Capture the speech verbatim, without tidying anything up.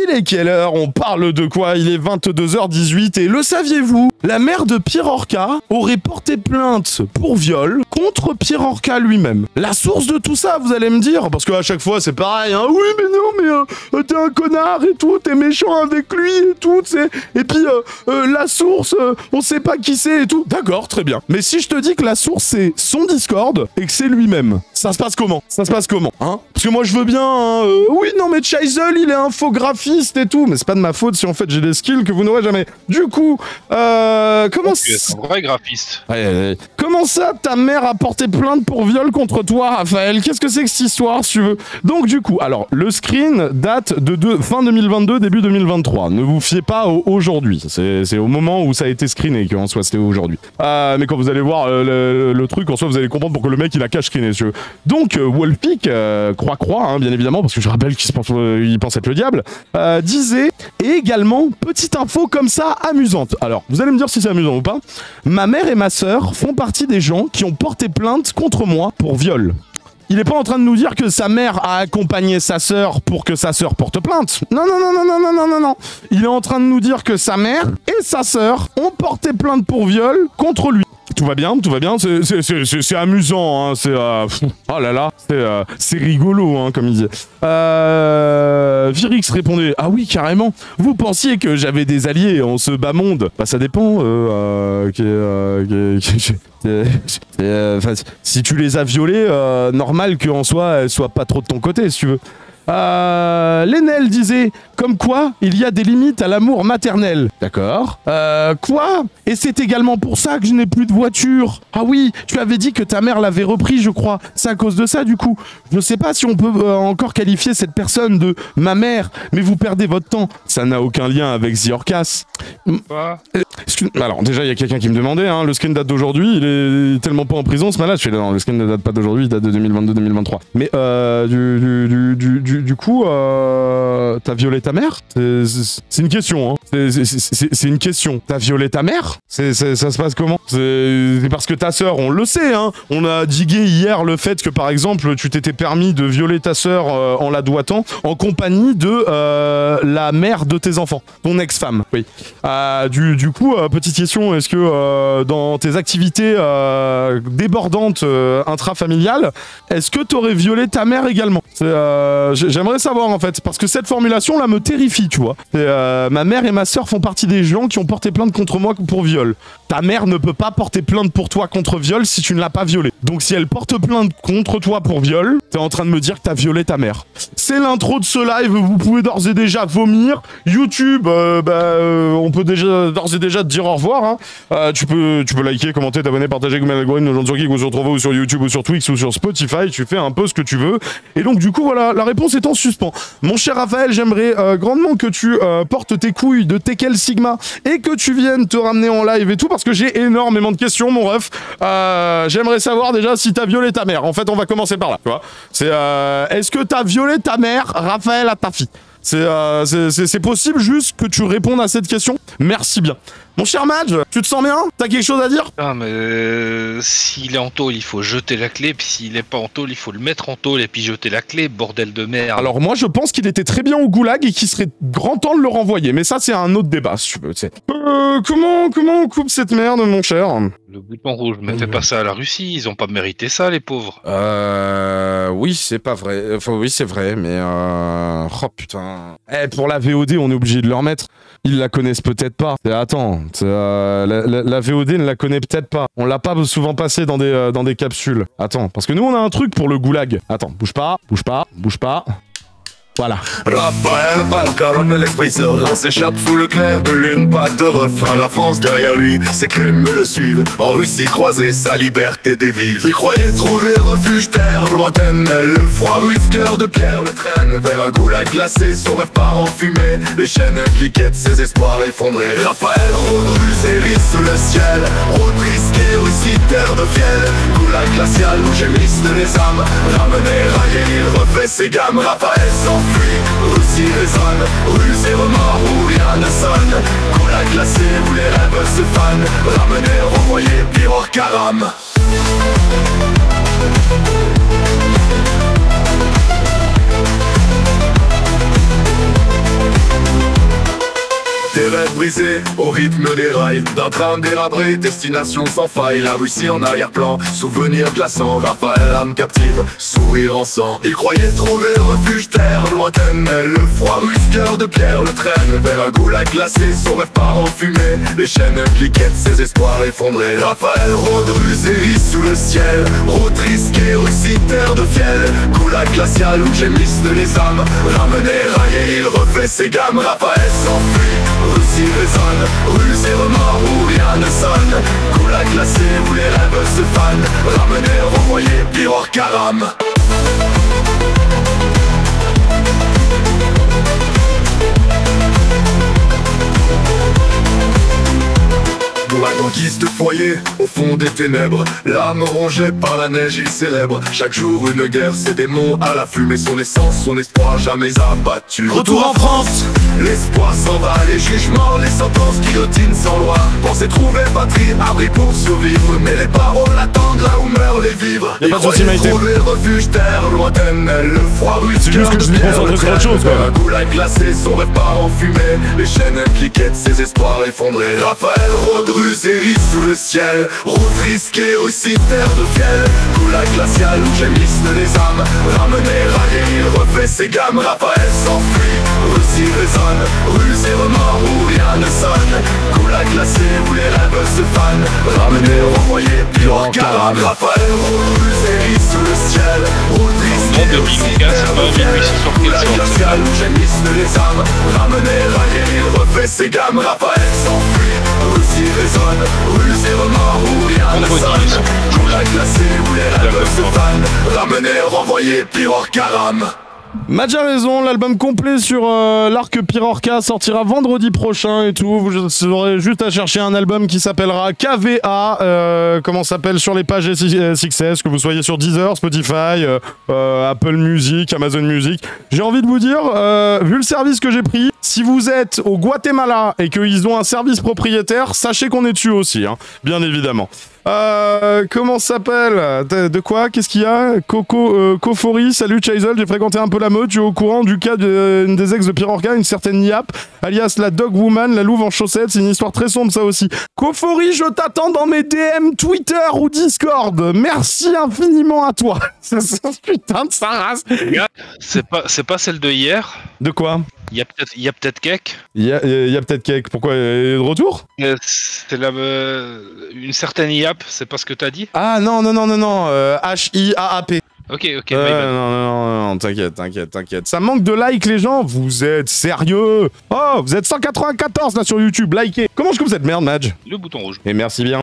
Il est quelle heure? On parle de quoi? Il est vingt-deux heures dix-huit et le saviez-vous? La mère de Pierre Orca aurait porté plainte pour viol contre Pierre Orca lui-même. La source de tout ça, vous allez me dire, parce qu'à chaque fois c'est pareil, hein, oui mais non mais euh, t'es un connard et tout, t'es méchant avec lui et tout, t'sais. Et puis euh, euh, la source, euh, on sait pas qui c'est et tout. D'accord, très bien. Mais si je te dis que la source c'est son Discord et que c'est lui-même, ça se passe comment? Ça se passe comment, hein? Parce que moi je veux bien, hein, euh, oui non mais Chaizel il est infographiste et tout, mais c'est pas de ma faute si en fait j'ai des skills que vous n'aurez jamais. Du coup, euh, comment okay, c'est un vrai graphiste. Ouais, ouais. Comment ça ta mère a porté plainte pour viol contre toi, Raphaël? Qu'est-ce que c'est que cette histoire, si tu veux? Donc du coup, alors le screen date de, de fin deux mille vingt-deux, début deux mille vingt-trois. Ne vous fiez pas au aujourd'hui. C'est au moment où ça a été screené qu'en soit c'était aujourd'hui. Euh, mais quand vous allez voir euh, le, le truc, en soit vous allez comprendre pourquoi le mec il a cache screené, si tu veux. Donc euh, Wolfpick, euh, croix croix, hein, bien évidemment, parce que je rappelle qu'il pense, euh, il pense être le diable, euh, disait et également petite info comme ça amusante. Alors vous allez me dire si c'est amusant ou pas. Ma mère et ma sœur font partie des gens qui ont porté plainte contre moi pour viol. Il est pas en train de nous dire que sa mère a accompagné sa sœur pour que sa sœur porte plainte. Non, non, non, non, non, non, non, non, non. Il est en train de nous dire que sa mère et sa sœur ont porté plainte pour viol contre lui. Tout va bien, tout va bien, c'est amusant, hein, c'est... Euh, oh là là, c'est euh, rigolo, hein, comme il dit. Euh, Virix répondait, ah oui, carrément, vous pensiez que j'avais des alliés en ce bas monde? Bah ça dépend, euh, euh, euh, euh, si tu les as violés, euh, normal qu'en soi, elles soient pas trop de ton côté, si tu veux. Euh, Lénel disait, comme quoi, il y a des limites à l'amour maternel. D'accord. Euh, quoi? Et c'est également pour ça que je n'ai plus de voiture. Ah oui, tu avais dit que ta mère l'avait repris, je crois. C'est à cause de ça, du coup. Je ne sais pas si on peut euh, encore qualifier cette personne de ma mère, mais vous perdez votre temps. Ça n'a aucun lien avec Ziorkas. Quoi? Alors, déjà, il y a quelqu'un qui me demandait, hein, le screen date d'aujourd'hui, il est tellement pas en prison, ce malade. Je fais, non, le screen ne date pas d'aujourd'hui, il date de deux mille vingt-deux deux mille vingt-trois. Mais, euh, du, du, du, du, du coup, euh, t'as violé ta mère? C'est une question, hein. C'est une question. T'as violé ta mère? C'est ça se passe comment? C'est parce que ta sœur, on le sait, hein. On a digué hier le fait que, par exemple, tu t'étais permis de violer ta sœur euh, en la doitant en compagnie de euh, la mère de tes enfants, ton ex-femme. Oui. Euh, du, du coup, euh, petite question, est-ce que euh, dans tes activités euh, débordantes euh, intrafamiliales, est-ce que t'aurais violé ta mère également? euh, J'aimerais savoir en fait, parce que cette formulation là me terrifie, tu vois. Euh, ma mère et ma sœur font partie des gens qui ont porté plainte contre moi pour viol. Ta mère ne peut pas porter plainte pour toi contre viol si tu ne l'as pas violée. Donc si elle porte plainte contre toi pour viol, t'es en train de me dire que t'as violé ta mère. C'est l'intro de ce live, vous pouvez d'ores et déjà vomir. YouTube, euh, bah, euh, on peut déjà d'ores et déjà te dire au revoir. Hein. Euh, tu peux, tu peux liker, commenter, t'abonner, partager, comme l'algorithme, nos gens sur qui vous se retrouvez ou sur YouTube ou sur Twix ou sur Spotify. Tu fais un peu ce que tu veux. Et donc du coup voilà, la réponse est en suspens. Mon cher Raphaël, j'aimerais euh, grandement que tu euh, portes tes couilles de Tekel Sigma et que tu viennes te ramener en live et tout parce que j'ai énormément de questions, mon ref. Euh, j'aimerais savoir déjà si t'as violé ta mère. En fait, on va commencer par là, tu vois. C'est euh, est-ce que t'as violé ta mère, Raphaël, à ta fille? C'est euh, c'est possible juste que tu répondes à cette question? Merci bien. Mon cher Madge, tu te sens bien? T'as quelque chose à dire? Ah mais euh, s'il est en tôle, il faut jeter la clé, puis s'il est pas en tôle, il faut le mettre en tôle et puis jeter la clé, bordel de merde. Alors moi je pense qu'il était très bien au goulag et qu'il serait grand temps de le renvoyer, mais ça c'est un autre débat si tu veux, tu sais. Euh, comment, comment on coupe cette merde, mon cher? Le bouton rouge, mais fais pas ça à la Russie, ils ont pas mérité ça, les pauvres. Euh... Oui, c'est pas vrai. Enfin, oui, c'est vrai, mais... Euh... Oh, putain... Eh, pour la V O D, on est obligé de le remettre. Ils la connaissent peut-être pas. Attends, euh, la, la, la V O D ne la connaît peut-être pas. On l'a pas souvent passé dans des, euh, dans des capsules. Attends, parce que nous, on a un truc pour le goulag. Attends, bouge pas, bouge pas, bouge pas... Voilà. Raphaël Balcaron, l'esprit serein s'échappe sous le clair de lune, pas de refrain. La France derrière lui, ses crimes me le suivent. En Russie croisée, sa liberté dévie. Il croyait trouver refuge, terre lointaine. Le froid whisker de pierre le traîne vers un goulag glacé. Son rêve part en fumée, les chaînes cliquettent, ses espoirs effondrés. Raphaël rôde russe hérisse sous le ciel. Rôde risqué, Russie, terre de fiel. Goulag glacial où gémissent les âmes. Ramené, raillé, il refait ses gammes. Raphaël s'enfuit. Russie résonne, ruse et remords où rien ne sonne. Goulag glacé où les rêves se fanent. Ramener, renvoyer, pire hors caram. brisé au rythme des rails d'un train délabré, destination sans faille. La Russie en arrière-plan, souvenir glaçant. Raphaël, âme captive, sourire en sang. Il croyait trouver refuge, terre lointaine, mais le froid russe, cœur de pierre le traîne vers un goulag glacé. Son rêve part en fumée, les chaînes cliquettent, ses espoirs effondrés. Raphaël rôde rusé sous le ciel, route risquée, Russie, terre de fiel. Goulag glacial où gémissent les âmes, ramené, raillé, il refait ses gammes. Raphaël s'enfuit, Russie résonne, ruse et remords où rien ne sonne. Goulag glacé où les rêves se fanent, ramené, renvoyé, pire hors caram. Pour la conquise de foyer, au fond des ténèbres, l'âme rongée par la neige, il célèbre chaque jour une guerre, ses démons à la fumée, son essence, son espoir jamais abattu. Retour en France, l'espoir s'en va, les jugements, les sentences, guillotine sans loi. Pensez trouver patrie, abri pour survivre, mais les paroles attendent là où meurent les vivres. Y'a pas de soucis, Maïté. Trouver refuge, terre lointaine, le froid russe, c'est juste que je me concentre sur autre chose, quoi. Un goulag glacé, son rêve part en fumée, les chaînes cliquettent, ses espoirs effondrés. Raphaël rôde et sous le ciel, route risquée aussi, terre de fiel. Goulag glacial où gémissent les âmes, ramené, raillé, il refait ses gammes. Raphaël s'enfuit, Russie résonne, ruse et remords où rien ne sonne. Goulag glacé où les rêves se fanent, ramené, renvoyé, puis hors caram. Raphaël rusé sous le ciel, route risquée aussi, terre de fiel. Goulag glacial où gémissent les âmes, ramené, raillé, il refait ses gammes. Raphaël s'enfuit, Russie résonne, ruse et remords où rien ne sonne. Goulag glacé où les rêves se fanent, ramené, renvoyé, pire hors caram. Madj a raison, l'album complet sur euh, l'arc Pyrorca sortira vendredi prochain et tout. Vous aurez juste à chercher un album qui s'appellera K V A, euh, comment s'appelle sur les pages S X S, que vous soyez sur Deezer, Spotify, euh, euh, Apple Music, Amazon Music. J'ai envie de vous dire, euh, vu le service que j'ai pris, si vous êtes au Guatemala et qu'ils ont un service propriétaire, sachez qu'on est dessus aussi, hein, bien évidemment. Euh, comment ça s'appelle? De, de quoi? Qu'est-ce qu'il y a? Coco, euh, Kofori, salut Chaisel, j'ai fréquenté un peu la mode, tu es au courant du cas d'une de, des ex de Pyrorca, une certaine Yap, alias la Dog Woman, la louve en chaussettes, c'est une histoire très sombre ça aussi. Kofori, je t'attends dans mes D M Twitter ou Discord, merci infiniment à toi. Putain de sa race. C'est pas, c'est pas celle de hier? De quoi? Il y a peut-être, il y a peut-être Cake. Il y a, il y a peut-être Cake. Pourquoi? Il est de retour? euh, C'est la, euh, une certaine Yap, c'est pas ce que t'as dit? Ah non, non, non, non, non, euh, H I A A P. Ok, ok. Euh, non, non, non, non, t'inquiète, t'inquiète, t'inquiète. Ça manque de likes, les gens. Vous êtes sérieux? Oh, vous êtes cent quatre-vingt-quatorze là sur YouTube. Likez. Comment je coupe cette merde, Madj? Le bouton rouge. Et merci bien.